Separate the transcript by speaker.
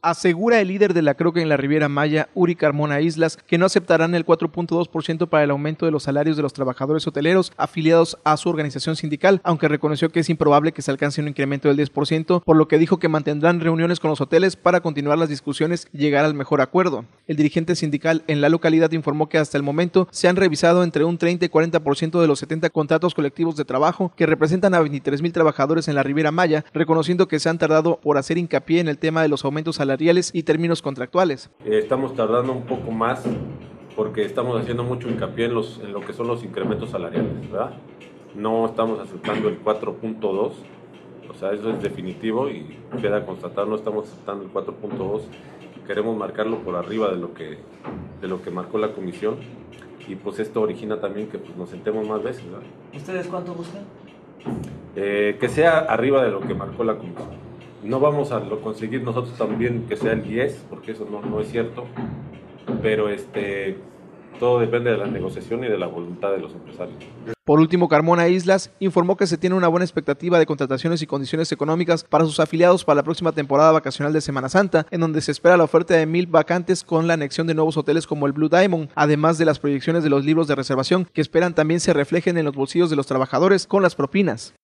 Speaker 1: Asegura el líder de la CROC en la Riviera Maya, Uri Carmona Islas, que no aceptarán el 4.2% para el aumento de los salarios de los trabajadores hoteleros afiliados a su organización sindical, aunque reconoció que es improbable que se alcance un incremento del 10%, por lo que dijo que mantendrán reuniones con los hoteles para continuar las discusiones y llegar al mejor acuerdo. El dirigente sindical en la localidad informó que hasta el momento se han revisado entre un 30 y 40% de los 70 contratos colectivos de trabajo que representan a 23,000 trabajadores en la Riviera Maya, reconociendo que se han tardado por hacer hincapié en el tema de los aumentos salariales y términos contractuales.
Speaker 2: Estamos tardando un poco más porque estamos haciendo mucho hincapié en lo que son los incrementos salariales, ¿verdad? No estamos aceptando el 4.2, o sea, eso es definitivo y queda constatado, no estamos aceptando el 4.2, queremos marcarlo por arriba de lo que marcó la comisión y pues esto origina también que pues, nos sentemos más veces, ¿verdad?
Speaker 3: ¿Ustedes cuánto buscan?
Speaker 2: Que sea arriba de lo que marcó la comisión. No vamos a conseguir nosotros también que sea el 10, porque eso no es cierto, pero todo depende de la negociación y de la voluntad de los empresarios.
Speaker 1: Por último, Carmona Islas informó que se tiene una buena expectativa de contrataciones y condiciones económicas para sus afiliados para la próxima temporada vacacional de Semana Santa, en donde se espera la oferta de 1,000 vacantes con la anexión de nuevos hoteles como el Blue Diamond, además de las proyecciones de los libros de reservación que esperan también se reflejen en los bolsillos de los trabajadores con las propinas.